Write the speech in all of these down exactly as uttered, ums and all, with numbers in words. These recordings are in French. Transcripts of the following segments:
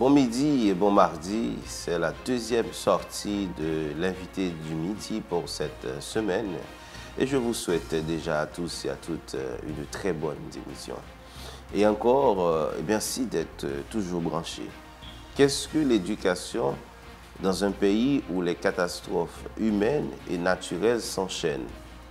Bon midi et bon mardi, c'est la deuxième sortie de l'invité du midi pour cette semaine et je vous souhaite déjà à tous et à toutes une très bonne émission. Et encore, merci d'être toujours branchés. Qu'est-ce que l'éducation dans un pays où les catastrophes humaines et naturelles s'enchaînent?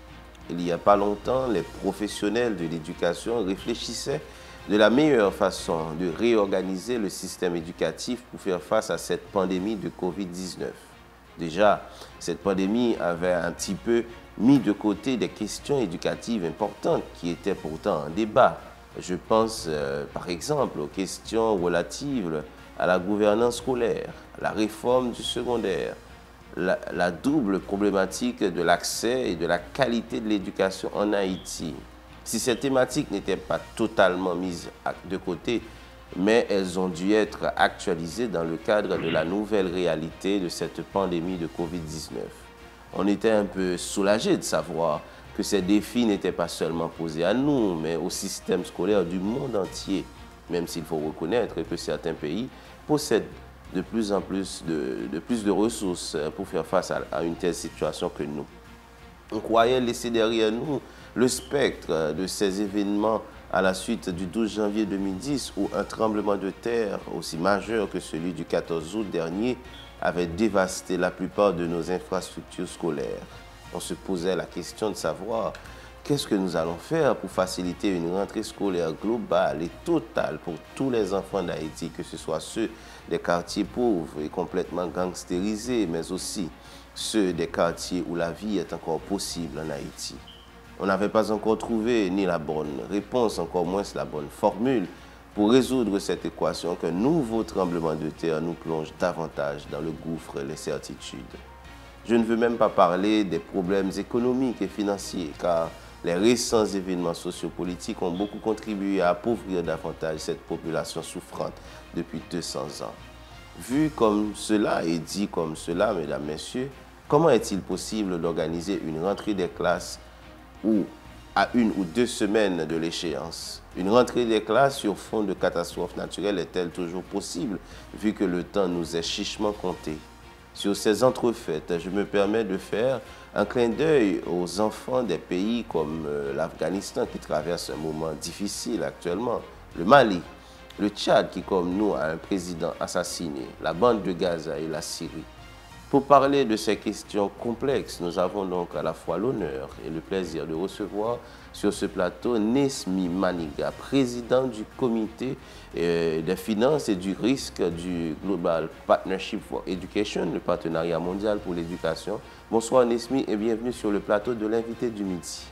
Il n'y a pas longtemps, les professionnels de l'éducation réfléchissaient de la meilleure façon de réorganiser le système éducatif pour faire face à cette pandémie de covid dix-neuf. Déjà, cette pandémie avait un petit peu mis de côté des questions éducatives importantes qui étaient pourtant en débat. Je pense euh, par exemple aux questions relatives à la gouvernance scolaire, à la réforme du secondaire, la, la double problématique de l'accès et de la qualité de l'éducation en Haïti. Si ces thématiques n'étaient pas totalement mises de côté, mais elles ont dû être actualisées dans le cadre de la nouvelle réalité de cette pandémie de covid dix-neuf. On était un peu soulagé de savoir que ces défis n'étaient pas seulement posés à nous, mais au système scolaire du monde entier, même s'il faut reconnaître que certains pays possèdent de plus en plus de, de, plus de ressources pour faire face à, à une telle situation que nous. On croyait laisser derrière nous le spectre de ces événements à la suite du douze janvier deux mille dix où un tremblement de terre aussi majeur que celui du quatorze août dernier avait dévasté la plupart de nos infrastructures scolaires. On se posait la question de savoir qu'est-ce que nous allons faire pour faciliter une rentrée scolaire globale et totale pour tous les enfants d'Haïti, que ce soit ceux des quartiers pauvres et complètement gangstérisés, mais aussi ceux des quartiers où la vie est encore possible en Haïti. On n'avait pas encore trouvé ni la bonne réponse, encore moins la bonne formule pour résoudre cette équation qu'un nouveau tremblement de terre nous plonge davantage dans le gouffre et l'incertitude. Je ne veux même pas parler des problèmes économiques et financiers, car les récents événements sociopolitiques ont beaucoup contribué à appauvrir davantage cette population souffrante depuis deux cents ans. Vu comme cela et dit comme cela, mesdames, messieurs, comment est-il possible d'organiser une rentrée des classes ou à une ou deux semaines de l'échéance? Une rentrée des classes sur fond de catastrophes naturelles est-elle toujours possible, vu que le temps nous est chichement compté? Sur ces entrefaites, je me permets de faire un clin d'œil aux enfants des pays comme euh, l'Afghanistan qui traverse un moment difficile actuellement, le Mali, le Tchad qui comme nous a un président assassiné, la bande de Gaza et la Syrie. Pour parler de ces questions complexes, nous avons donc à la fois l'honneur et le plaisir de recevoir sur ce plateau Nesmi Maniga, président du comité euh, des finances et du risque du Global Partnership for Education, le partenariat mondial pour l'éducation. Bonsoir Nesmi et bienvenue sur le plateau de l'invité du midi.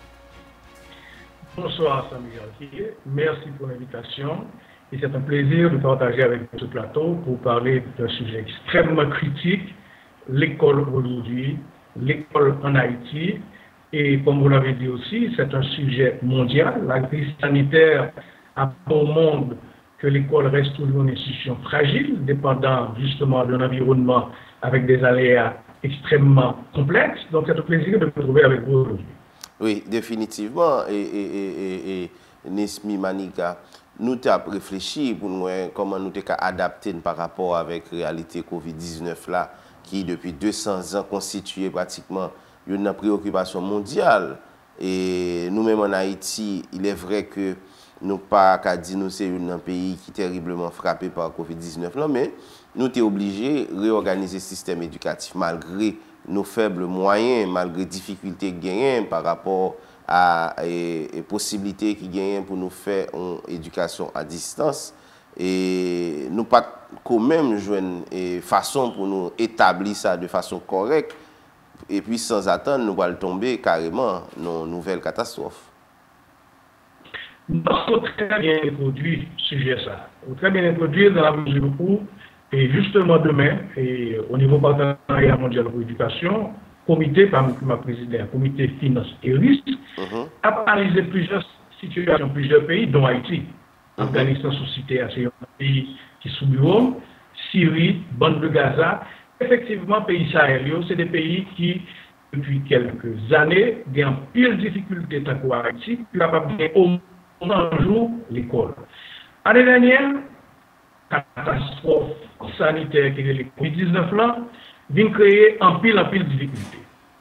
Bonsoir Samuel Galtier, merci pour l'invitation. Et c'est un plaisir de partager avec ce plateau pour parler d'un sujet extrêmement critique, l'école aujourd'hui, l'école en Haïti. Et comme vous l'avez dit aussi, c'est un sujet mondial. La crise sanitaire apprend au monde que l'école reste toujours une institution fragile, dépendant justement d'un environnement avec des aléas extrêmement complexes. Donc c'est un plaisir de me retrouver avec vous aujourd'hui. Oui, définitivement. Et, et, et, et Nesmi Maniga, nous avons réfléchi pour nous, comment nous avons adapté par rapport avec la réalité covid dix-neuf là, qui depuis deux cents ans constituait pratiquement une préoccupation mondiale. Et nous-mêmes en Haïti, il est vrai que nous pas qu'à dire nous c'est un pays qui est terriblement frappé par la covid dix-neuf, là, mais nous sommes obligés de réorganiser le système éducatif malgré nos faibles moyens, malgré les difficultés gagnent par rapport à les possibilités qui gagnent pour nous faire une éducation à distance. Et nous pas quand même joindre une façon pour nous établir ça de façon correcte et puis sans attendre nous allons tomber carrément dans une nouvelle catastrophe. Nous avons très bien introduit ce sujet ça. Très bien introduit dans la mesure où, et justement demain, et au niveau partenariat mondial pour l'éducation, comité parmi ma président, comité finance et risque, uh-huh. a analysé plusieurs situations, plusieurs pays, dont Haïti. Uh-huh. Afghanistan sous cité, c'est un pays qui sous bureau, Syrie, bande de Gaza. Effectivement, pays sahéliens, c'est des pays qui, depuis quelques années, ont en pire difficulté tant qu'Haïti, puis capable de au moins un jour l'école. L'année dernière, catastrophe sanitaire qui est le covid dix-neuf là, vient créer en pile en pile de difficultés.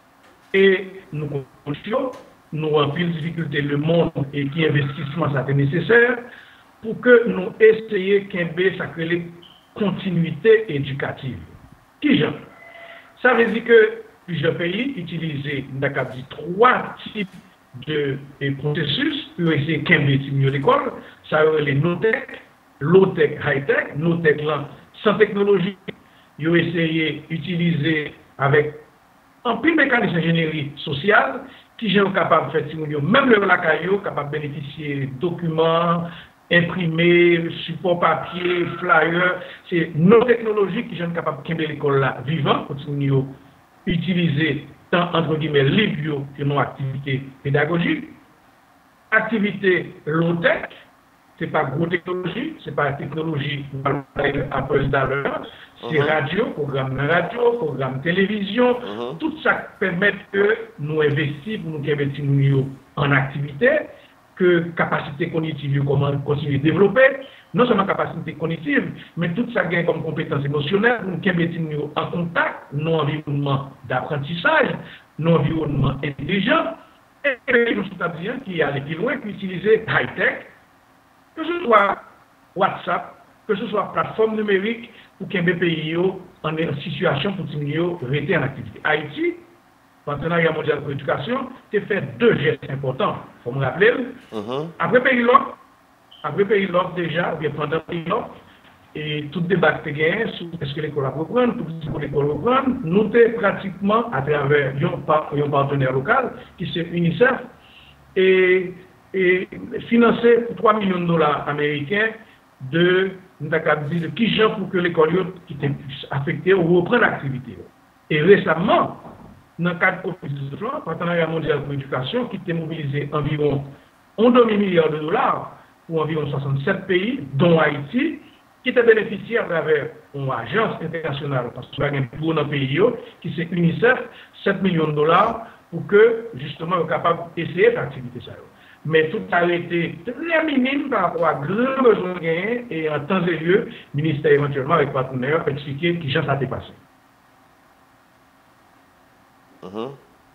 Et nous constatons, nous en pile de difficultés, le monde et qui investissement ça est nécessaire pour que nous essayions qu'un ça crée continuité éducative. Qui j'aime? Ça veut dire que plusieurs pays utilisent trois types de, de processus pour essayer de l'école. Ça veut dire les no-tech, low-tech, high-tech. No-tech, là, sans technologie, ils ont essayé d'utiliser avec un peu de mécanisme d'ingénierie sociale qui sont capables de faire, même le lacaillot, capable de bénéficier de documents, imprimés, support papier, flyers. C'est nos technologies qui sont capables de l'école là vivant, continuer utiliser tant entre guillemets les bio que nos activités pédagogiques. Activité low-tech, ce n'est pas gros technologie, ce n'est pas technologie Apple d'alors, c'est uh-huh. radio, programme radio, programme télévision, uh-huh. tout ça permet que nous investissions, pour nous investir en activité, que capacité cognitive comment continuer à développer, non seulement capacité cognitive, mais tout ça gagne comme compétence émotionnelle, nous mettons en contact, nos environnements d'apprentissage, nos environnements intelligents, et nous sommes bien qui aller plus loin, qui utiliser high-tech, que ce soit WhatsApp, que ce soit plateforme numérique, pour qu'un B P I en situation pour que rester en activité. Haïti, Partenariat mondial pour l'éducation, tu fait deux gestes importants. Il faut me rappeler. Uh-huh. Après pays l'autre, après pays l'autre déjà, ou bien pendant pays l'autre, et tout débat que tu as sur est-ce que l'école va reprendre, tout ce que l'école va reprendre, nous sommes pratiquement à travers un partenaire local qui c'est UNICEF et, et financé pour trois millions de dollars américains de, de qui genre pour que l'école qui était affectée ou reprenne l'activité. Et récemment, dans le cadre du covid dix-neuf, le Partenariat mondial pour l'éducation, qui était mobilisé environ un demi-milliard de dollars pour environ soixante-sept pays, dont Haïti, qui était bénéficié à travers une agence internationale, parce qu'il y a un pour nos pays, qui c'est UNICEF, sept millions de dollars, pour que, justement, soient capables d'essayer cette activité. Mais tout a été très minime par rapport à grands besoins gagnés, et en temps et lieu, le ministère éventuellement, avec partenaires, peut expliquer qui ça s'est passé. Uh-huh.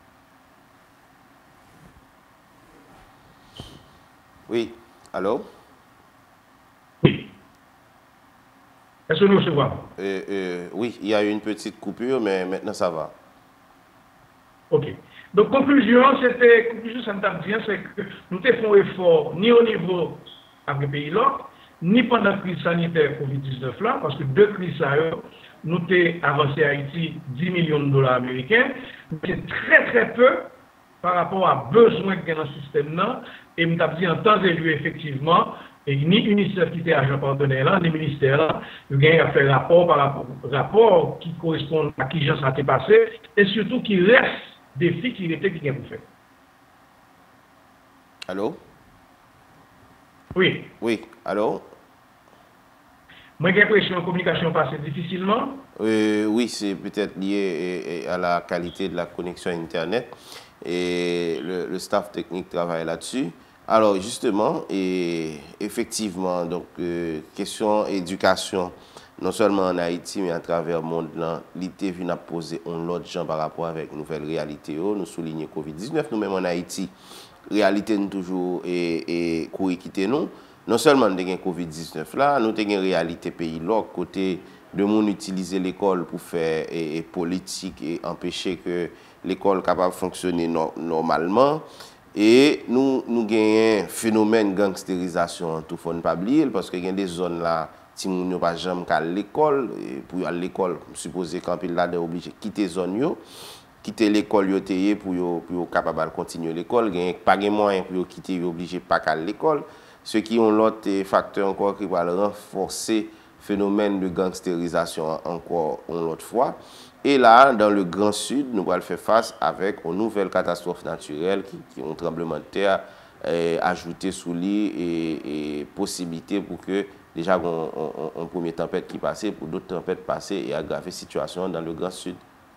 Oui, allô? Oui. Est-ce que nous recevons? Euh, euh, oui, il y a eu une petite coupure, mais maintenant ça va. Ok. Donc, conclusion, c'était, conclusion, ça me bien, c'est que nous ne faisons effort ni au niveau avec les pays là, ni pendant la crise sanitaire covid dix-neuf là, parce que deux crises à eux, nous avons avancé à Haïti dix millions de dollars américains, mais c'est très très peu par rapport à besoin qu'il y a dans le système là, et nous avons dit en temps et lieu effectivement, et ni UNICEF qui était agent partenaire là, ni ministère là, nous avons fait rapport par rapport, rapport qui correspond à qui ça s'est passé, et surtout qui reste des défis qui étaient qui ont fait. Allô? Oui. Oui, allô? Moi, j'ai l'impression que la communication passe difficilement. Euh, oui, c'est peut-être lié à la qualité de la connexion Internet et le, le staff technique travaille là-dessus. Alors, justement, et effectivement, donc, euh, question éducation, non seulement en Haïti, mais à travers le monde, l'I T V a posé un autre genre par rapport avec une nouvelle réalité. Nous soulignons covid dix-neuf, nous-mêmes en Haïti, réalité nous toujours et, et courir quitter nous. Non seulement nous avons covid dix-neuf là, nous avons une réalité pays l'autre côté de monde utiliser l'école pour faire et, et politique et empêcher que l'école capable de fonctionner no, normalement. Et nous nous avons un phénomène de gangstérisation, tout faut ne pas oublier, parce qu'il y a des zones là, si nous n'avons pas jamais qu'à l'école, pour aller à l'école, supposé qu'un peu là, obligé de quitter la zone, quitter l'école pour pour capable de continuer l'école, il n'y a pas de moyen pour quitter, obligé pas qu'à l'école. Ceux qui ont l'autre facteur encore qui va renforcer le phénomène de gangstérisation encore une autre fois. Et là, dans le Grand Sud, nous allons faire face avec une nouvelle catastrophe naturelle qui, qui ont un tremblement de terre eh, ajouté sous lit et, et possibilité pour que déjà on, on, on, première tempête qui passait, pour d'autres tempêtes passer et aggraver la situation dans le Grand Sud.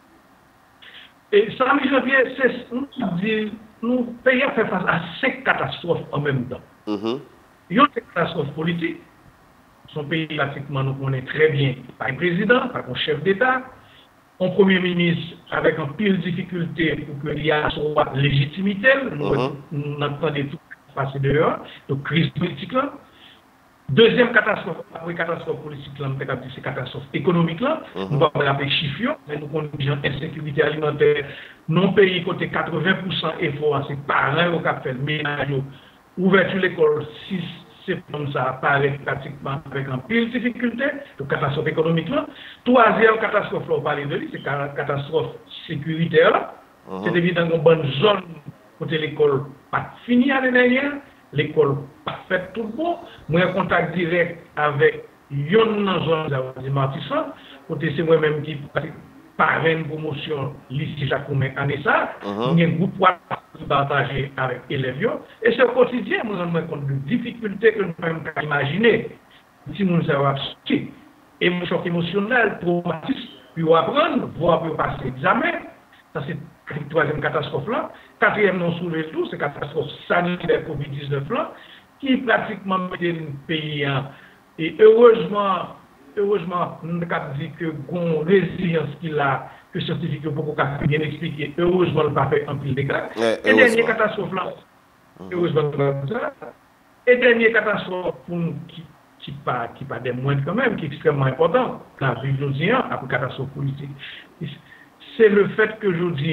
Et ça, janvier, c'est nous, nous payons faire face à cinq catastrophes en même temps. Mm-hmm. Il y a une catastrophe politique, son pays pratiquement nous connaît très bien, pas un président, pas un chef d'État, un premier ministre avec un pile difficulté pour qu'il y ait soit légitimité, nous Mhm. nous entendons tout passer dehors, donc crise politique là. Deuxième catastrophe, après catastrophe politique, là, c'est catastrophe économique là. Mhm. Nous ne pouvons pas appeler chiffres, mais nous connaissons l'insécurité alimentaire. Non pays côté quatre-vingts pour cent effort, c'est parents qui ont fait le ménage. Ouverture l'école six septembre, ça apparaît pratiquement avec un pile de difficulté. Donc catastrophe économique là. Troisième catastrophe, là, on parle de lui, c'est catastrophe sécuritaire là. Mhm. C'est évident qu'une bonne zone côté l'école pas finie l'année dernière. L'école pas faite tout bon. Moi, en contact direct avec une zone de Martissant. Côté c'est moi-même qui parraine une promotion lycée Jacoumet année ça. Mhm. Il y a un groupe qui partager avec les élèves. Et c'est au quotidien, nous avons compte de difficultés que nous ne pouvons pas imaginer. Si nous avons absorber. Et mon choc émotionnel, traumatisme, puis apprendre, voir puis passer l'examen. Ça, c'est la troisième catastrophe là. Quatrième non soulevé tout, c'est la catastrophe sanitaire covid dix-neuf là, qui pratiquement met le pays en. Et heureusement, heureusement, nous avons dit que la résilience qu'il a, que scientifique ne peut pas bien expliquer, heureusement, il n'a pas fait un pile de cas. Ouais, Et dernière catastrophe là, heureusement, ça. Et dernière catastrophe pour nous qui qui pas qui pas des moindres quand même, qui est extrêmement important, la vie aujourd'hui, après catastrophe politique. C'est le fait que aujourd'hui,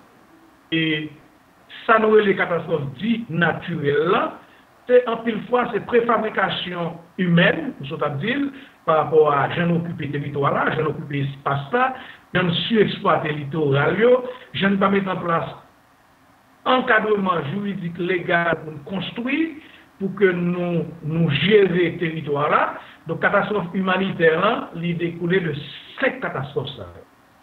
et ça nous est les catastrophes dites naturelles, c'est en pile fois, c'est préfabrication humaine, nous sommes à dire, par rapport à gens occupés territoire là, gens occupés espace là, gens surexploiter littoral, gens pas mettre en place encadrement juridique légal pour construire, pour que nous, nous gérer le territoire là. Donc, catastrophe humanitaire là, il découlait de cinq catastrophes ça.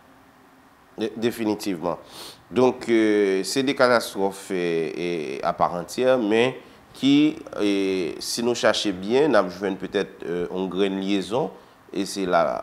Définitivement. Donc, euh, c'est des catastrophes et, et à part entière, mais qui, et, si nous cherchons bien, nous avons peut-être euh, une grande liaison, et c'est la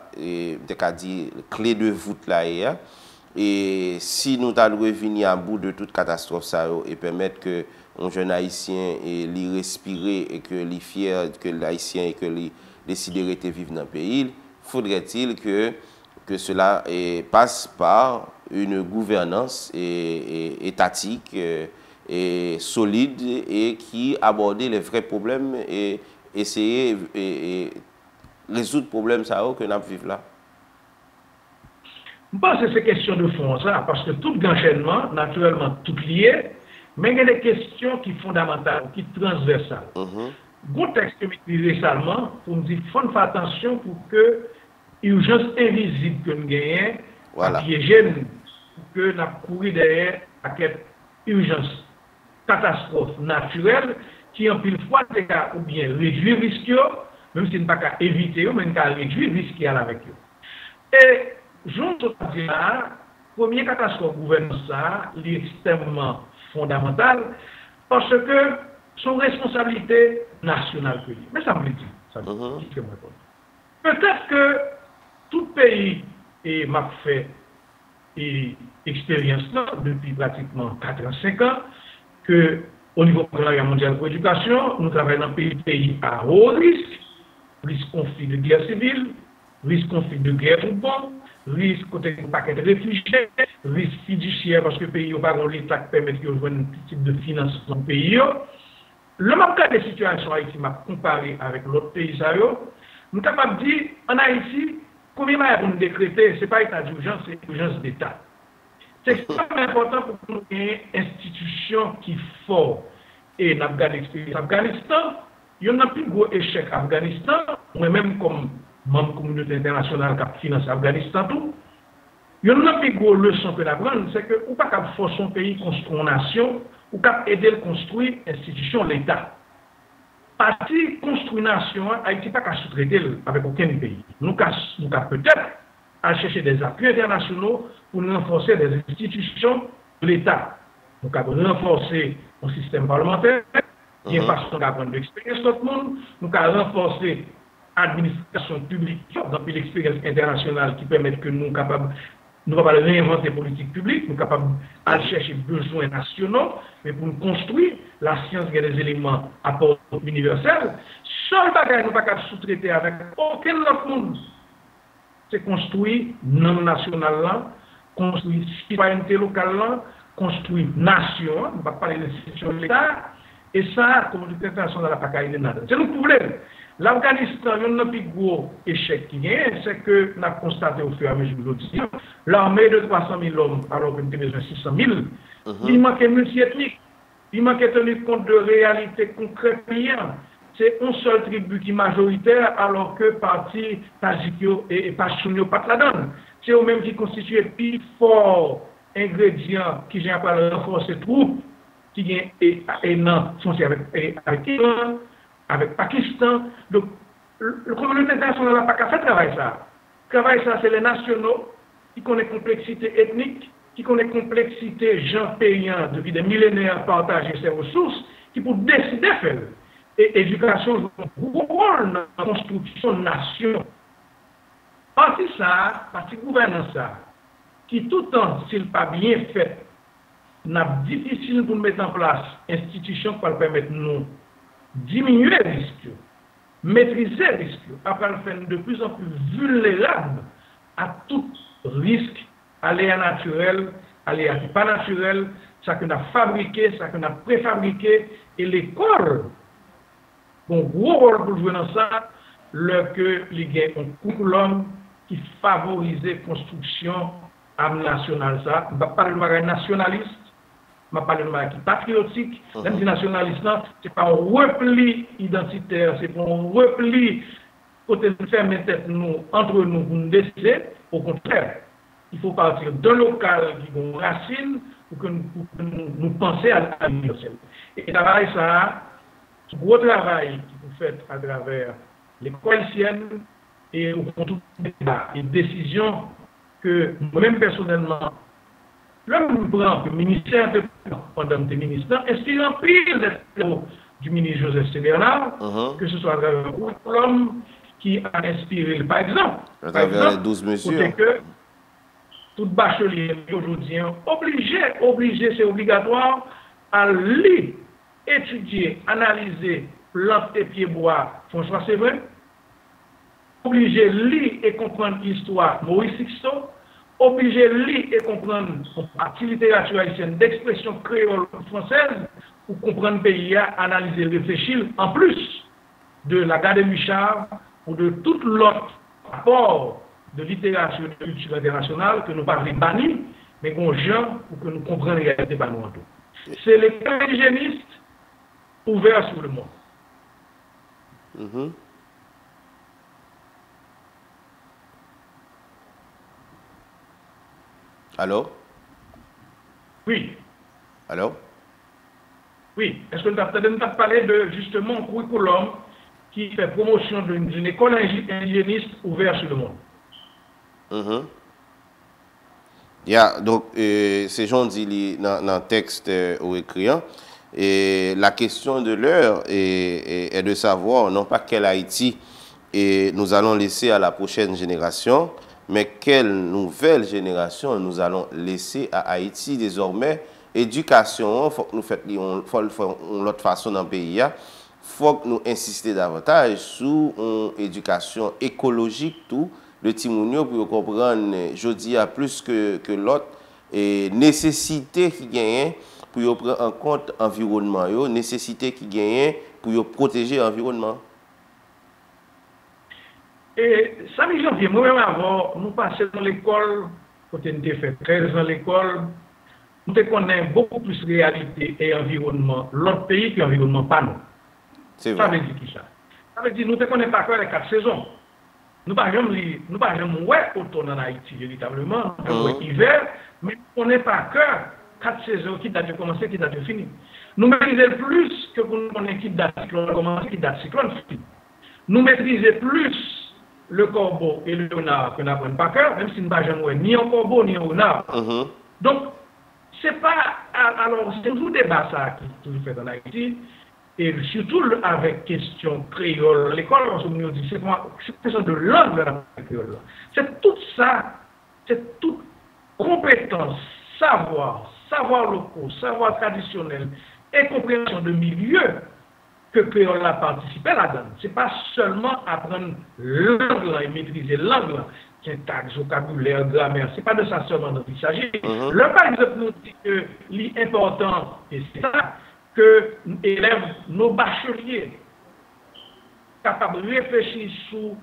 clé de voûte là. Et, et si nous allons revenir à bout de toute catastrophe ça, et permettre que un jeune haïtien et l'y respirer et que l'y fier que l'haïtien et que l'y décider de vivre dans le pays, faudrait-il que que cela eh, passe par une gouvernance et, et, étatique et, et solide et qui aborde les vrais problèmes et essayer et, et résoudre les problèmes ça, que nous vivons là. Je pense que c'est question de fond, ça, parce que tout enchaînement, naturellement, tout lié, mais il y a des questions qui sont fondamentales, qui sont transversales. Mm-hmm. Bon texte que maîtrise récemment, pour me dire, il faut faire attention pour que l'urgence invisible que nous gagnons, voilà. piéger nous, pour que nous couru derrière à cette urgence, catastrophe naturelle, qui en pile fois, c'est ou bien réduire le risque, même si nous ne pouvons pas éviter, mais nous pouvons réduire le risque avec eux. Et je veux dire, la première catastrophe gouvernance, c'est extrêmement fondamental parce que son responsabilité nationale. Mais ça me dit, ça me dit que moi. Peut-être que tout pays et m'a fait et expérience là depuis pratiquement quatre à cinq ans que au niveau de la mondiale pour l'éducation, nous travaillons dans un pays à haut risque, risque conflit de guerre civile, risque conflit de guerre ou bon, risque côté un paquet de réfugiés, risque fiduciaire parce que le pays n'a pas l'État qui permet de jouer un type de financement dans le pays. Le même cas de situation en Haïti m'a comparé avec l'autre pays, nous sommes capables de dire en Haïti, combien de nous décréter, ce n'est pas état d'urgence, c'est urgence d'État. C'est extrêmement important pour que nous ayons une institution qui est forte. Et dans l'Afghanistan, il y a un plus gros échec en Afghanistan, moi-même comme membre de la communauté internationale qui finance l'Afghanistan, il y a une plus grosse leçon que nous apprenons, c'est que nous ne pouvons pas forcer un pays à construire une nation, ou pas aider à construire l'institution, l'État. Parti construire une nation, Haïti n'a pas qu'à sous-traiter avec aucun pays. Nous avons peut-être à chercher des appuis internationaux pour renforcer les institutions de l'État. Nous avons renforcé le système parlementaire, il y a une façon d'apprendre de l'expérience de tout le monde, nous avons renforcé l'administration publique, dans l'expérience internationale qui permet que nous sommes capables nous ne pouvons pas réinventer les politiques publiques, nous sommes capables de chercher besoins nationaux, mais pour nous construire, la science qui a des éléments à part universel, seul bagage nous ne pouvons pas sous-traiter avec aucun autre monde. C'est construire non national là, construire citoyenneté locale là, construire nation, on ne va pas parler d'institution de l'État, et ça, la communauté internationale n'a pas qu'à aider nada. C'est le problème. L'Afghanistan, un plus gros échec qui est, c'est que nous avons constaté au fur et à mesure de l'audition, l'armée de trois cent mille hommes, alors que nous avons besoin de six cent mille, uh-huh. Il manquait multi-ethnique, il manquait tenu compte de réalité concrète. C'est une seule tribu qui est majoritaire, alors que parti Tajikio et Pashtunio pas la donne. C'est eux-mêmes qui constituent le plus fort ingrédient qui vient par renforcer troupes, qui vient et, et non, avec, avec Iran, avec Pakistan. Donc, le communauté internationale n'a pas qu'à faire travail ça. Travail ça, c'est les nationaux qui connaissent complexité ethnique, qui connaissent complexité gens payants depuis des millénaires partager ces ressources, qui pour décider faire. Et éducation joue un gros rôle dans la construction de nation. Parti ça, parti gouvernance ça, qui tout le temps, s'il pas bien fait, n'a difficile pour mettre en place institutions qui vont permettre nous diminuer les risques, maîtriser les risques, après le faire de plus en plus vulnérables à tout risque, aléa naturel, aléa pas naturel, ça qu'on a fabriqué, ça qu'on a préfabriqué, et l'école, bon, gros rôle pour jouer dans ça, le que les gars ont curriculum qui favorise la construction nationale, ça, on va parler de nationaliste, on va parler de patriotique, même si nationaliste, c'est pas un repli identitaire, c'est pas un repli côté de faire tête nous, entre nous, pour nous décider, au contraire, il faut partir d'un local qui a une racine pour que nous, pour que nous, nous pensions à l'universel. Et travail ça, ce gros travail qui vous faites à travers les coalitions et au contour des décisions que moi-même personnellement, là nous prenons le ministère de pendant des ministres, inspirant pile du ministre Joseph Bernard, uh-huh. que ce soit à travers l'homme qui a inspiré, par exemple, à travers les douze mesures. Que tout bachelier aujourd'hui obligé, obligé, c'est obligatoire à lire, étudier, analyser plante et pieds bois, François Séverin, obligé de lire et comprendre l'histoire Maurice Sixto, obligé de lire et comprendre la littérature haïtienne d'expression créole française pour comprendre le pays, analyser, réfléchir, en plus de la Garde Michard ou de tout l'autre rapport de littérature et de culture internationale que nous parlons banni, mais qu'on gens pour que nous comprenions les réalités banouantes. C'est les indigénistes ouverts sur le monde. Mm-hmm. Allô? Oui. Allô? Oui. Est-ce que nous avons parlé de justement un curriculum qui fait promotion d'une école hygiéniste ouverte sur le monde? Mm-hmm. Yeah, donc, euh, c'est Jean dit dans le texte euh, au écriant. Et la question de l'heure est, est, est de savoir non pas quel Haïti et nous allons laisser à la prochaine génération, mais quelle nouvelle génération nous allons laisser à Haïti désormais. Éducation, il faut que nous fassions l'autre façon dans le pays. Il faut que nous insistions davantage sur une éducation écologique, tout, le Timounio, pour comprendre, je dis, à plus que, que l'autre, et nécessité qui gagne pour prendre en compte l'environnement, nécessité qui gagne pour protéger l'environnement. Et ça, mes janvier, moi-même avant, nous passions dans l'école, quand on était fait treize ans à l'école, nous connaissons beaucoup plus réalité et environnement l'autre pays que l'environnement pas nous. C'est vrai. Ça veut dire qui ça? Ça veut dire nous ne connaissons pas encore les quatre saisons. Nous ne pouvons nous pas jamais ouais automne en Haïti véritablement, mmh. hiver, mais on n'est pas que quatre saisons qui datent de commencer, qui datent de finir. Nous maîtrisons plus que nous connaissons qui date cyclone commencer, qui date cyclone finir. Nous maîtrisons plus le corbeau et le renard que nous n'apprenons pas cœur, même si nous n'avons jamais ni un corbeau ni un renard. Mmh. Donc, c'est pas. Alors, c'est toujours débat ça qui est fait en Haïti, et surtout avec question créole. L'école, on nous dit, c'est une question de langue, la créole. C'est tout ça, c'est tout compétences, savoir, savoir locaux, savoir traditionnel et compréhension de milieu que créole a participé là-dedans. Ce n'est pas seulement apprendre l'angle et maîtriser l'angle, syntaxe, vocabulaire, grammaire. Ce n'est pas de ça seulement dont il s'agit. Mm-hmm. Le par exemple nous dit que l'important, et c'est ça, que élèves, nos bacheliers, capables de réfléchir sur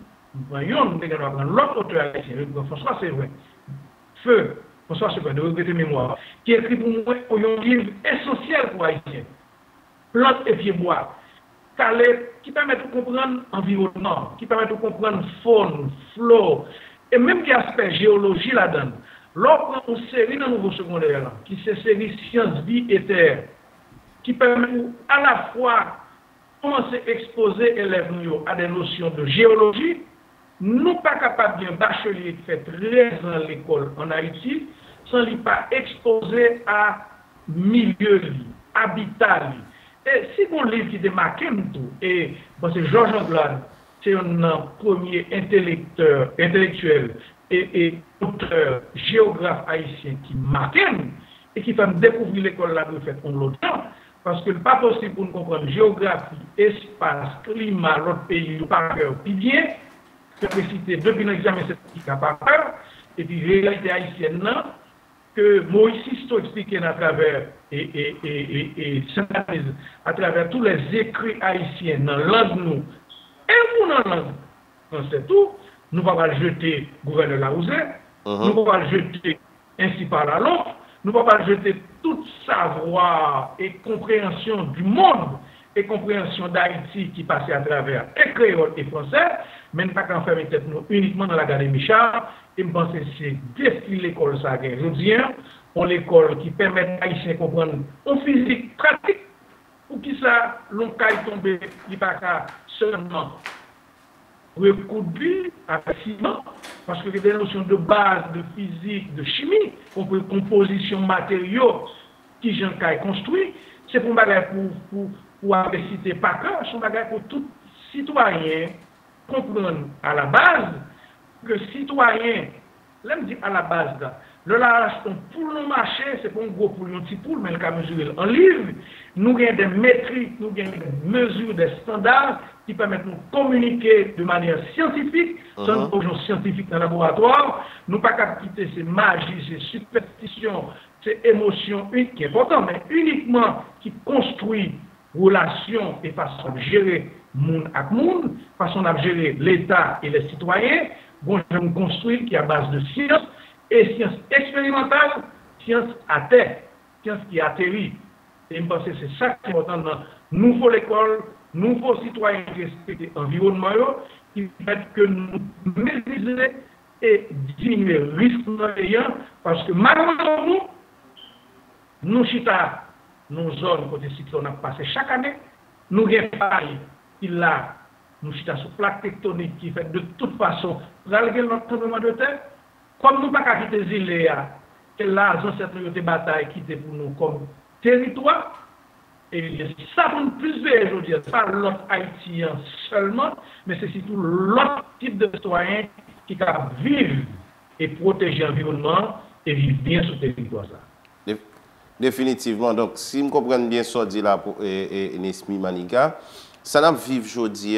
l'autre auteur haïtien, François c'est vrai, Feu, François c'est vrai, de regretter mémoire, qui écrit pour moi un livre essentiel pour Haïtiens, Plantes et pieds bois, qui permet de comprendre l'environnement, qui permet de comprendre faune, flore, et même qui aspect géologie là-dedans. L'on prend une série dans le nouveau secondaire, qui c'est série Sciences, Vie et Terre, qui permet à la fois commencer à exposer élèves à des notions de géologie. Nous pas capables d'un bachelier qui fait treize ans à l'école en Haïti, sans lui pas exposer à milieu, habitat. Et si mon livre qui démarque tout, et bon, c'est Georges Anglade, c'est un premier intellecteur, intellectuel et, et auteur, géographe haïtien qui marque et qui fait me découvrir l'école là de fait en l'autre temps. Parce que ce n'est pas possible pour nous comprendre géographie, espace, climat, l'autre pays, par cœur, puis bien, je peux citer depuis l'examen certifié par cœur, et puis réalité haïtienne, non, que Moïse Sisto expliqué à travers et, et, et, et, et synthèse à travers tous les écrits haïtiens dans la langue nous, et nous dans la langue, c'est tout, nous ne pouvons pas le jeter gouverneur Laouzé, uh-huh. Nous ne pouvons pas le jeter ainsi par la langue, nous ne pouvons pas jeter tout savoir et compréhension du monde et compréhension d'Haïti qui passait à travers et créole et français, mais ne pas qu'en faire peut-être nous uniquement dans l'Académie Charles. Et je pense que c'est depuis l'école ça je dis, on l'école qui permet à Haïtiens de comprendre en physique pratique pour qui ça, l'on caille tomber, il n'y a pas seulement reproduit avec ciment, parce que il y a des notions de base, de physique, de chimie, composition matériaux qui j'en caille construit, c'est pour bagage pour pour pour avoir cité pas cœur, c'est bagage pour tout citoyen comprendre à la base que citoyen, là me dit à la base là, le large pour le marché, c'est pas un gros pour un petit poule, mais le cas mesurer en livre, nous avons des métriques, nous avons des mesures, des standards qui permettent de nous communiquer de manière scientifique, uh-huh. Sans nos scientifiques dans le laboratoire, nous pas qu'à quitter ces magies, ces superstitions, ces émotions, qui est important, mais uniquement qui construit relations et façon de gérer monde avec monde, façon de gérer l'État et les citoyens, bon, je me construis qui est à base de science, et science expérimentale, science à terre, science qui atterrit. Et je pense que c'est ça qui est important dans nouveau l'école, nouveaux citoyens qui respectent l'environnement, qui permettent que nous maîtrisions et diminuer le risque d'ayant, parce que malheureusement, nous, nous chita, nos zones côté cyclone a passé chaque année, nous avons pareil, il a, nous chita sur plaque tectonique qui fait de toute façon, ralguer notre tremblement de terre, comme nous pas qu'à quitter les îles, et là, les ancêtres ont été bataille quittés pour nous comme territoire, et ça pour nous plus ver aujourd'hui, pas l'autre haïtien seulement, mais c'est surtout l'autre type de citoyen qui peut vivre et protéger l'environnement et vivre bien sur le territoire. Ça. Définitivement. Donc, si je comprends bien ce que dit là pour Nesmi Maniga, ça n'a vivre aujourd'hui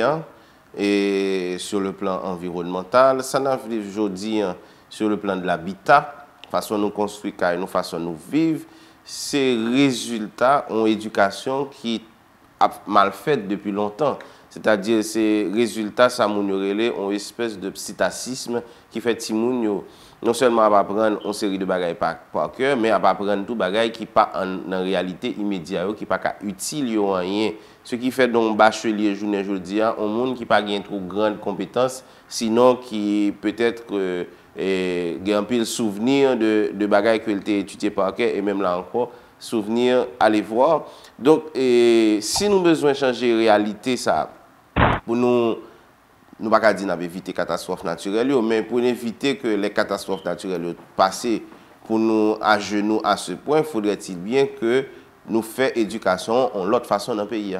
et sur le plan environnemental, ça n'a vivre aujourd'hui sur le plan de l'habitat, façon nous construire, nous façon nous vivre. Ces résultats ont éducation qui a mal fait depuis longtemps. C'est-à-dire ces résultats, ça ont une espèce de psittacisme qui fait Timoun non seulement à apprendre une série de bagages par, par cœur, mais à apprendre tout bagages qui pas en, en réalité immédiate, qui pas utile ou rien. Ce qui fait donc bachelier journée aujourd'hui, un monde qui pas gain trop grande compétence, sinon qui peut-être euh, et il y a un peu souvenir de, de bagages qui ont été étudiés par cœur et même là encore, souvenir, aller voir. Donc, et, si nous avons besoin de changer la réalité, ça, pour nous, nous ne pouvons pas dire qu'on éviter les catastrophes naturelles, mais pour éviter que les catastrophes naturelles passent pour nous à genoux à ce point, faudrait-il bien que nous fassions éducation en l'autre façon dans le pays.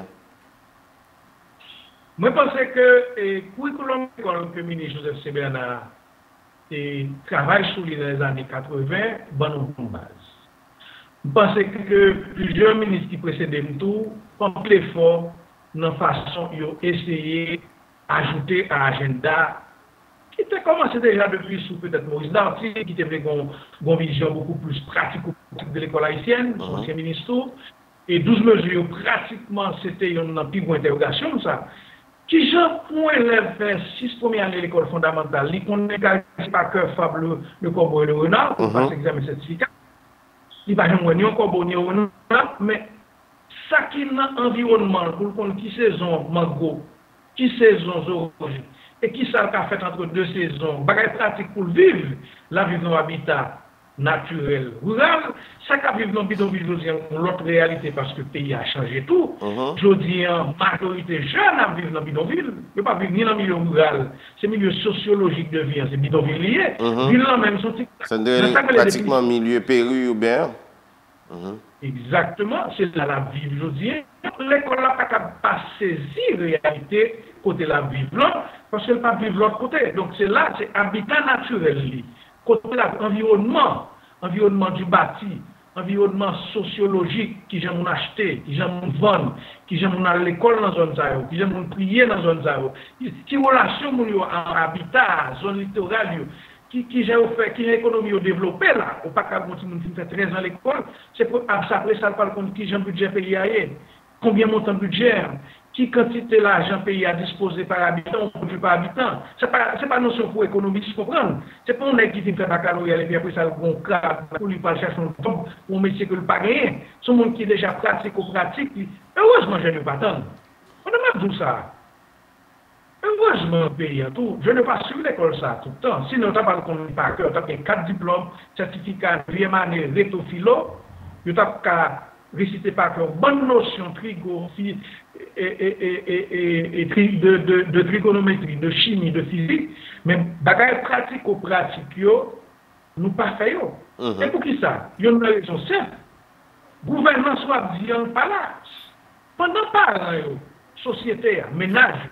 Moi, je pense que le curriculum que le ministre Joseph Sebernard et travail sur les années quatre-vingt, bon, une base. Je pense que plusieurs ministres qui précédaient tout ont fait l'effort dans la façon d'essayer d'ajouter à l'agenda qui était commencé déjà depuis sous peut-être Maurice Darty, qui était une vision beaucoup plus pratique de l'école haïtienne, son ancien ministre. Et douze mesures, pratiquement, c'était une plus grande interrogation, ça. Qui j'en pour élève faire six premières années de l'école fondamentale, il connaît pas cœur fable le corbeau et le renard, pour passer l'examen certificat. Il va jamais ni un corbeau ni un renard, mais ça qui est dans l'environnement, pour connaître qui saison mango, qui saison zoologie, et qui ça a fait entre deux saisons, bagaille pratique pour vivre, la vivre dans l'habitat naturel rural, ça qu'a vivre dans bidonville, l'autre réalité parce que le pays a changé tout. Mm-hmm. Je dis en majorité jeune à vivre dans bidonville, ne pas vivre ni dans le milieu rural, c'est milieu sociologique de vie, c'est bidonville lié. Mm-hmm. Ville là même sont c'est pratiquement milieu périurbain. Mm-hmm. Exactement, c'est là la vie, je dis. L'école n'a pas pas saisir réalité côté la vie là, parce qu'elle pas vivre l'autre côté. Donc c'est là, c'est habitat naturel. Côté l'environnement, environnement du bâti, environnement sociologique qui j'aime acheter, qui j'aime vendre, qui j'aime aller à l'école dans zone zéro, qui j'aime prier dans zone zéro, qui relation mon yo en habitat, zone littorale, qui qui j'ai fait, qui l'économie développée là, ou pas qu'à continuer de faire treize ans à l'école, c'est pour après ça parle contre qui j'ai budget pays ailleurs, combien montant budget, qui quantité l'argent pays à disposer par habitant ou produit par habitant. Ce n'est pas, pas notion pour économistes comprendre. C'est pas un mec qui fait un baccalauréat et puis après ça, le bon cas pour lui pas chercher un job pour un métier que le pas gagné. C'est un monde qui est déjà pratique ou pratique. Heureusement, je ne vais pas attendre. On a même dit ça. Heureusement, pays à tout. Je ne vais pas suivre l'école ça tout le temps. Sinon, tu n'as pas le par cœur. Tu as quatre diplômes, certificat, neuvième année, réto philo. Tu as réciter par cœur bonne notion trigo et, et, et, et, et tri, de, de, de trigonométrie, de chimie, de physique, mais bagaille pratique ou pratique, yo, nous pas fait yo. Mm-hmm. Et pour qui ça? Il y a une raison simple. Gouvernement soit dit en palace. Pendant par an, yo, société, ménage,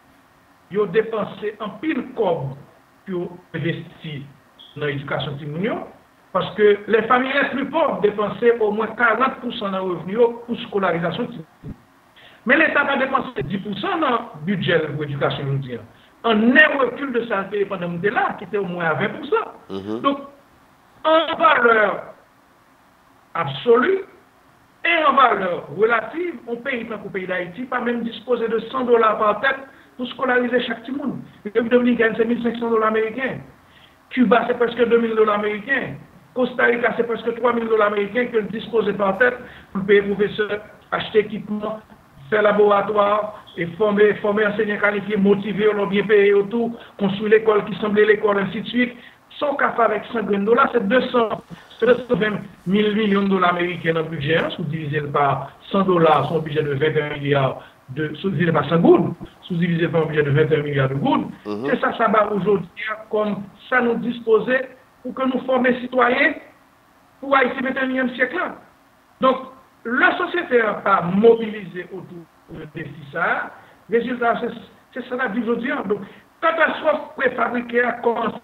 yo dépensé en pile cob pour investir dans l'éducation de parce que les familles les plus pauvres dépensaient au moins quarante pour cent de revenus pour scolarisation. Mais l'État a dépensé dix pour cent dans le budget pour l'éducation. En un recul de ça pendant que là, qui était au moins à vingt pour cent. Mm-hmm. Donc, en valeur absolue et en valeur relative, on paye tant qu'au pays d'Haïti, pas même disposer de cent dollars par tête pour scolariser chaque petit monde. Le République dominicaine, c'est mille cinq cents dollars américains. Cuba, c'est presque deux mille dollars américains. Costa Rica, c'est presque trois mille dollars américains que disposer par tête pour payer professeurs, acheter équipement, faire laboratoire et former, former enseignants qualifiés, motiver, on bien payer autour, construire l'école qui semblait l'école, ainsi de suite. Son café avec cinquante dollars, c'est deux cent vingt mille millions de dollars américains dans le budget, hein, sous-divisé par cent dollars, son budget de vingt et un milliards, de, sous-divisé par cent gouttes, sous-divisé par un budget de vingt et un milliards de gouttes. Mm-hmm. C'est ça, ça va aujourd'hui, comme ça nous disposer pour que nous formions citoyens pour Haïti vingt et unième siècle. Donc, la société n'a pas mobilisé autour de défi ça. Résultat, c'est ça la vie aujourd'hui. Donc, catastrophe préfabriquée a commencé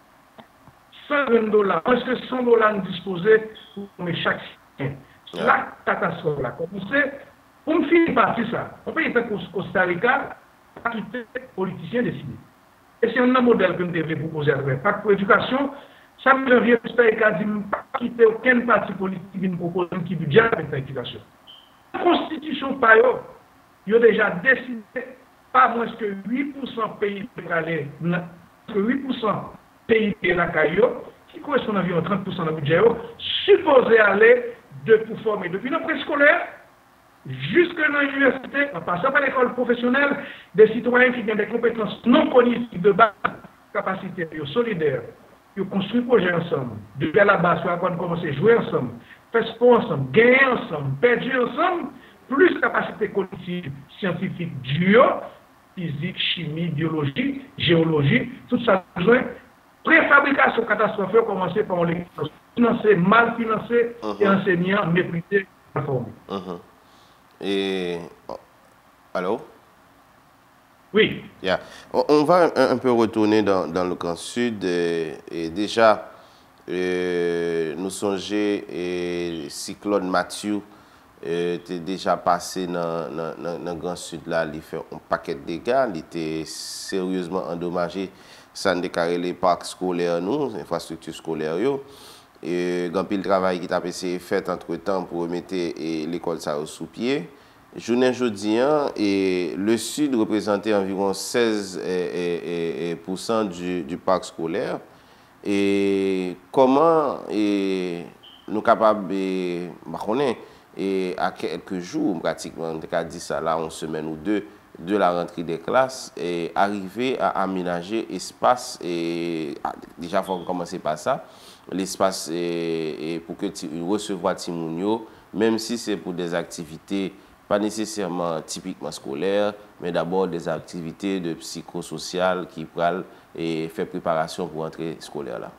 cent vingt dollars, parce que cent dollars nous disposer pour chaque citoyen. La catastrophe a commencé. On finit par ça. On peut y être au Costa Rica, à quitter les politiciens décidés. Et c'est un modèle que nous devons proposer à travers. Pas pour l'éducation, ça me revient Costa Rica dit pas quitter aucun parti politique qui nous propose un qui budget avec l'éducation. La Constitution, par eux, ils ont déjà décidé pas moins que huit pour cent pays pour aller, que huit pour cent pays pour la Caillou, qui correspond à environ trente pour cent de budget, supposé aller de pour former depuis le préscolaire jusque dans l'université, en passant par l'école professionnelle, des citoyens qui ont des compétences non cognitives de base, capacités solidaires, qui construisent un projet ensemble, depuis à la base, sur la base, commencer à jouer ensemble, faire sport ensemble, gagner ensemble, perdre ensemble, plus capacité cognitive, scientifique, dure, physique, chimie, biologie, géologie, tout ça besoin. Préfabrication catastrophique, commencer par l'école financée, mal financée, uh-huh. et enseignants méprisés, informés. Uh-huh. Et. Allô? Oui. Yeah. On, on va un, un peu retourner dans, dans le Grand Sud. Et, et déjà, euh, nous songeons et cyclone Mathieu était déjà passé dans le Grand Sud là, il fait un paquet de dégâts, il était sérieusement endommagé. Ça ne déclaré les parcs scolaires, nous, infrastructures scolaires. Et il y a un travail qui a été fait entre-temps pour remettre l'école sous pied. Journée jeudi, et le Sud représentait environ seize pour cent du, du parc scolaire. Et comment et, nous sommes capables, et, bah, et à quelques jours, pratiquement, on a dit ça là, une semaine ou deux, de la rentrée des classes, et arriver à aménager espace, et déjà, il faut commencer par ça, l'espace pour que tu recevoir Timounio, même si c'est pour des activités pas nécessairement typiquement scolaires, mais d'abord des activités de psychosocial qui prennent et fait préparation pour l'entrée scolaire là.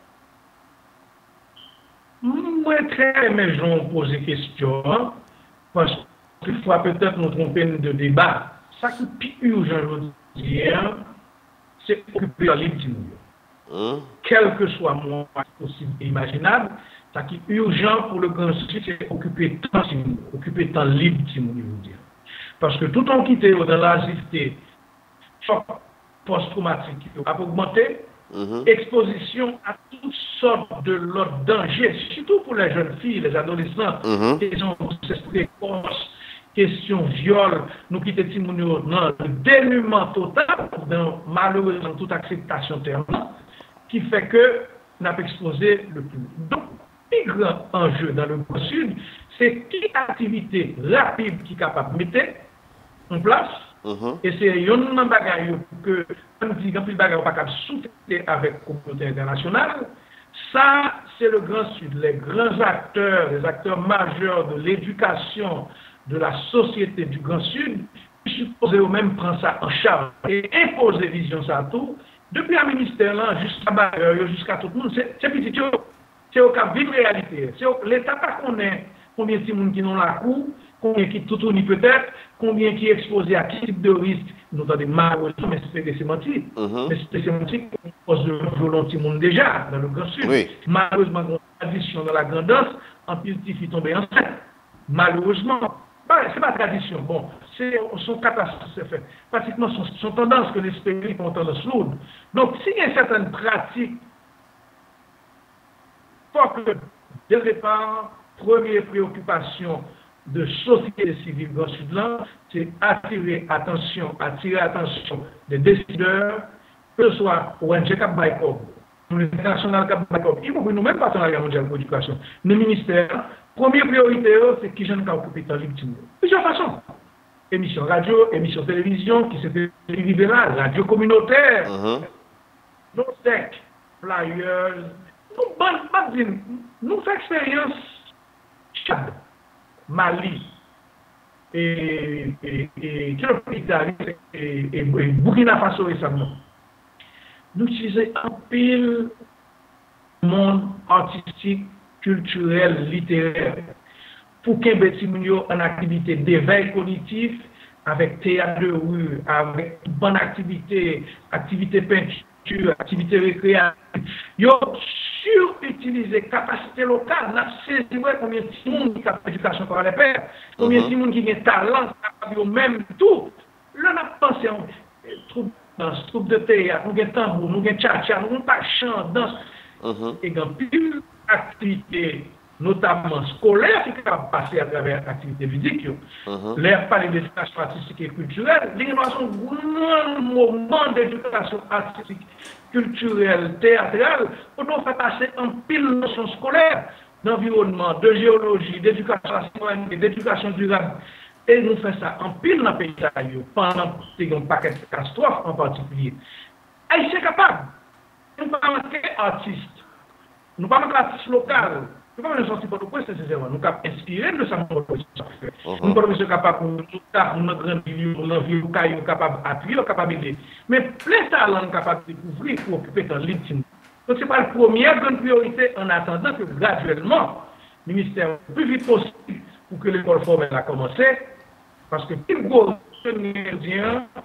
Moi, très aimé, je pose des questions, parce qu'il faut peut-être nous tromper de débat. Ça qui est plus urgent aujourd'hui, c'est occuper la libre du monde. Quel que soit le moyen possible et imaginable, ça qui est urgent pour le Grand Sud, c'est occuper temps, occuper temps libre du monde. Parce que tout en quitté dans l'agilité, choc post-traumatique a augmenté, mm-hmm. exposition à toutes sortes de l'autre dangers, surtout pour les jeunes filles, les adolescents, mm-hmm. questions précoces, questions viol, nous quittons Timounio dans le dénuement total, dans malheureusement toute acceptation terme, qui fait que nous avons exposé le plus. Donc, le plus grand enjeu dans le Grand Sud, c'est quelle activité rapide qui est capable de mettre en place. Uh-huh. Et c'est un bagage que on dit que le bagage pas capable soutenir avec la communauté internationale. Ça, c'est le Grand Sud, les grands acteurs, les acteurs majeurs de l'éducation de la société du Grand Sud, supposés eux-mêmes prendre ça en charge et imposer vision ça tout. Depuis un ministère là jusqu'à jusqu'à tout le monde, c'est petit, c'est au cas de réalité. L'État pas connaît combien de gens qui ont la cour, combien qui tout tourne peut-être, combien qui est exposé à quel type de risque, nous avons des malheureusement, mais c'est menti. Mm-hmm. Mais c'est menti qu'on pose de volonté monde déjà dans le Grand Sud. Oui. Malheureusement, on a une tradition dans la grandance, en pile qui tombe enceinte. Malheureusement, c'est pas tradition. Bon, c'est son catastrophe, c'est fait. Pratiquement son, son tendance que les pays ont tendance lourde. Donc, s'il y a certaines pratiques, il faut que dès le départ, première préoccupation de société civile dans le Sud-Là, c'est attirer attention, attirer attention des décideurs, que ce soit O N G Cap Baïkob, l'international Cap Baïkob, y compris nous-mêmes partenariat mondial pour l'éducation, le ministère, première priorité, c'est qui j'en ai occupé dans l'Ibtimo. Plusieurs façons. Émission radio, émission télévision, qui s'était arrivé là, radio communautaire, uh-huh. nos decks, flyers, nous, nous, nous faisons expérience Tchad, Mali, et, et, et, et, et Burkina Faso récemment. Nous utilisons un pile monde artistique, culturel, littéraire, pour qu'il y ait en activité d'éveil cognitif, avec théâtre de rue, avec bonne activité, activité peinture, activité récréative. Yo surutiliser capacité locale, n'a saisi combien de monde qui a éducation par les pères, combien de monde qui a talent, qui a même tout. Là, on a pensé en troupe danse, troupe de théâtre, nous avons tambour, nous avons tcha-tcha, nous avons pas chant, danse, et dans plus activités, notamment scolaires, qui peuvent passer à travers l'activité physique. Uh-huh. L'air parler d'éducation artistique et culturelle, l'innovation, un moment d'éducation artistique, culturelle, théâtrale, pour nous faire passer en pile notion scolaire, d'environnement, de géologie, d'éducation citoyenne, d'éducation durable. Et nous faisons ça en pile dans le pays pendant un paquet de catastrophes en particulier. Et c'est capable. Nous ne pouvons pas manquer artistes. Nous ne pouvons pas manquer artistes locaux. Nous ne pouvons pas sortir pour le point, c'est nécessairement. Nous pouvons inspirer de ça. Nous ne pouvons pas être capables pour nous faire une grande vie, une vie où nous sommes capables d'appuyer, capables d'aider. Mais plein talent nous capables de découvrir pour occuper dans l'intime. Donc, ce n'est pas la première grande priorité en attendant que graduellement, le ministère, le plus vite possible, pour que l'école formelle a commencé. Parce que plus gros, c'est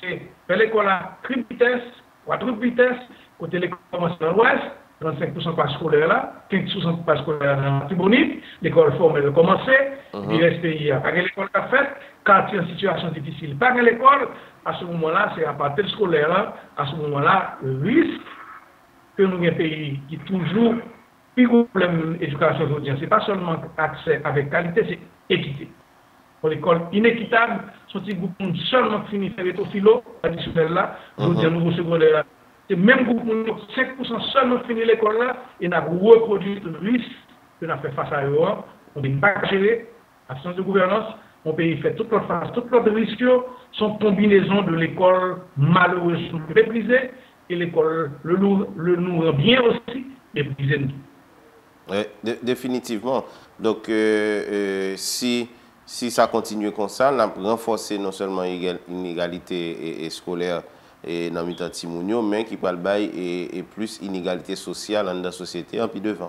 faire l'école à triple vitesse, quadruple vitesse, côté l'école commence dans l'ouest, trente-cinq pour cent passe scolaire là, quinze pour cent passe scolaire dans la Tibonite, l'école formelle a commencé, il reste pays, pas que l'école a fait, quartier en situation difficile, pas que l'école, à ce moment-là, c'est à partir scolaire là, à ce moment-là, le risque que nous avons un pays qui toujours, plus gros problème d'éducation aujourd'hui, ce n'est pas seulement accès avec qualité, c'est équité. Pour l'école inéquitable, sont des groupes seulement fini faire les philo, additionnel là, nous disons nouveau secondaire là. C'est même groupe cinq pour cent seulement fini l'école là, et n'a reproduit le risque que nous avons fait face à eux. On ne peut pas gérer, absence de gouvernance, mon pays fait toute l'autre face, toute l'autre risque, sont combinaison de l'école malheureusement méprisée, et l'école le, le nous rend bien aussi méprisée. Oui, définitivement. Donc, euh, euh, si, si ça continue comme ça, on a renforcé non seulement l'inégalité et, et scolaire et dans le Timounio, mais qui parle bail et, et plus inégalité sociale dans la société en plus devant.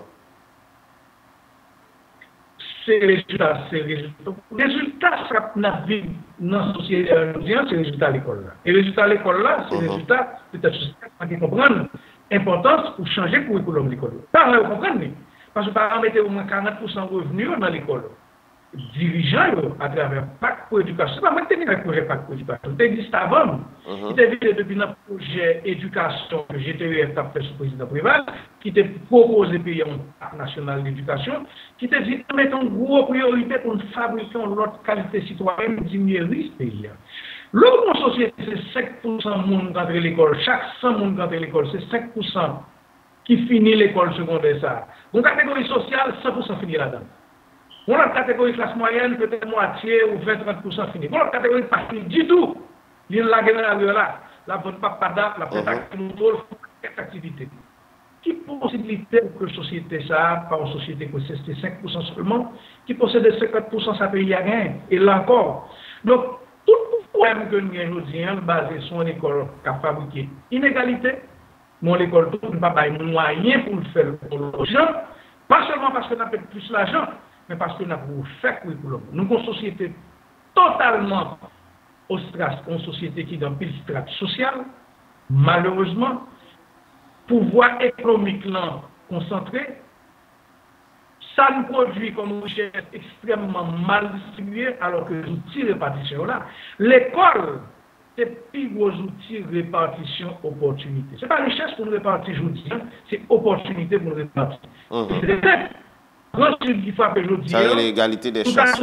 C'est le résultat, c'est le résultat. Le résultat, ça n'a vu dans la société, c'est le résultat de l'école là. Et le résultat de l'école là, c'est le résultat, peut-être que vous comprendre l'importance pour changer le curriculum de l'école. Ça, vous comprenez? Parce que par exemple, mettez au moins quarante pour cent de revenus dans l'école. Dirigeants à travers le pacte pour l'éducation. Ce n'est pas moi qui ai mis le projet pacte pour l'éducation. Ça existe avant. Il était depuis le projet éducation que G T E F a fait sous le président Préval, qui était proposé payer un pacte national d'éducation, qui était dit mettons une grosse priorité pour fabriquer l'autre qualité citoyenne diminuer le risque pays. L'autre société, c'est cinq pour cent de monde qui entre l'école. Chaque cent monde qui entre l'école, c'est cinq pour cent qui finit l'école secondaire. Ça. Une catégorie sociale, cent pour cent finit là-dedans. Pour la catégorie classe moyenne, peut-être moitié ou vingt à trente pour cent fini. Pour la catégorie pas fini du tout. Il y a la guerre là, la bonne papada, la bonne activité. Qui possibilité pour que la société, ça, par une société qui c'est cinq pour cent seulement, qui possède cinquante pour cent, ça paye à rien. Et là encore. Donc, tout le problème que nous avons aujourd'hui, basé sur une école qui a fabriqué inégalité, mon école tout ne pas pas moyen pour le faire pour l'argent, pas seulement parce qu'on a peut-être plus l'argent, mais parce qu'on a pour faire curriculum. Nous avons une société totalement ostrace, une société qui est dans une strate sociale, malheureusement, pouvoir économique là, concentré, ça nous produit comme richesse extrêmement mal distribuée, alors que les outils de répartition là, l'école, c'est plus gros outils de répartition opportunité. Ce n'est pas richesse pour nous répartir aujourd'hui, c'est opportunité pour nous répartir. C'est grand sud qui frappe aujourd'hui. Ça c'est l'égalité des chances.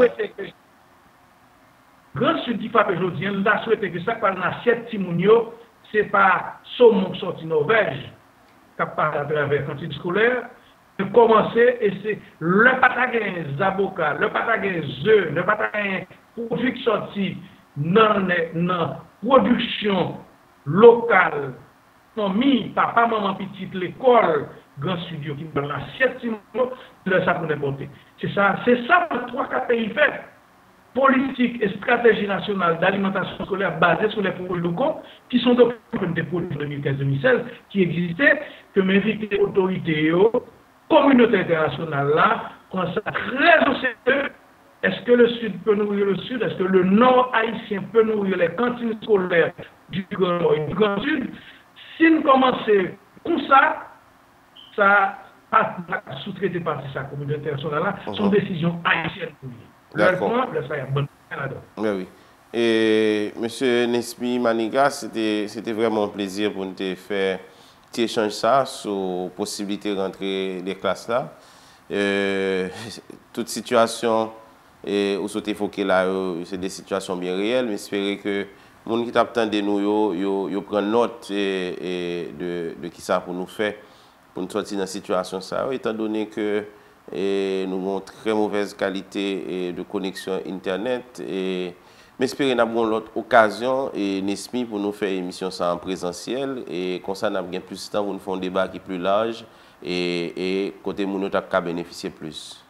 Grand sud qui frappe aujourd'hui, nous avons souhaité que ça par l'assiette Timounio, ce n'est pas saumon qui sorti Norvège, qui part à travers la cantine scolaire, de commencer, et c'est le patagien avocats, le patagien œufs, le patagien produit qui sorti dans la production locale, famille, papa, maman, petite, l'école, grand studio qui donne l'assiette, c'est ça qu'on a porté. C'est ça, c'est ça que trois quatre pays fait. Politique et stratégie nationale d'alimentation scolaire basée sur les produits locaux, qui sont des produits deux mille quinze deux mille seize, qui existaient, que m'invite les autorités, communauté internationale là, quand ça très au sérieux. Est-ce que le Sud peut nourrir le Sud? Est-ce que le Nord haïtien peut nourrir les cantines scolaires du Grand Nord et du Grand Sud? Si nous commençons comme ça, ça pas sous-traité par sa communauté internationale là, uh-huh. Sont décisions haïtiennes pour lui. D'accord. Oui, oui. Et M. Nesmi Maniga, c'était vraiment un plaisir pour nous faire petit échange ça sur la possibilité de rentrer les classes là. Euh, toute situation et où sont évoquées là, c'est des situations bien réelles, mais j'espère que les gens qui attendent de nous, ils prennent note et, et de, de qui ça pour nous faire, pour nous sortir dans cette situation ça, étant donné que et nous avons très mauvaise qualité de connexion Internet. Et j'espère que nous avons l'autre occasion et Nesmi pour nous faire une émission ça en présentiel. Et comme ça, nous avons plus de temps pour nous faire un débat qui est plus large et, et côté nous avons bénéficier plus.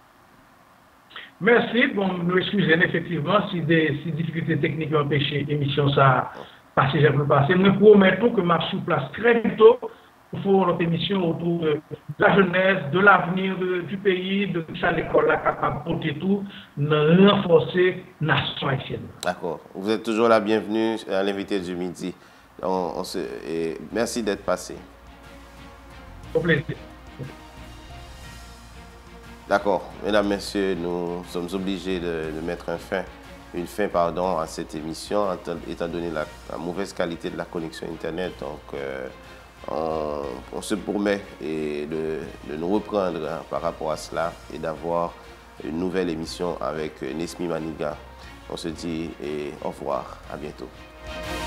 Merci. Bon, nous excusons effectivement si des si difficultés techniques ont empêché l'émission ça passer, j'ai pu passer. Nous promettons que ma sous place très bientôt nous ferons notre émission autour de la jeunesse, de l'avenir du pays, de ça l'école là capable de porter tout, de renforcer la nation haïtienne. D'accord. Vous êtes toujours la bienvenue à l'invité du midi. On, on se, et merci d'être passé. Au plaisir. D'accord. Mesdames, Messieurs, nous sommes obligés de, de mettre un fin, une fin pardon, à cette émission, étant donné la, la mauvaise qualité de la connexion Internet. Donc, euh, on, on se promet et de, de nous reprendre hein, par rapport à cela et d'avoir une nouvelle émission avec Nesmi Maniga. On se dit et au revoir. À bientôt.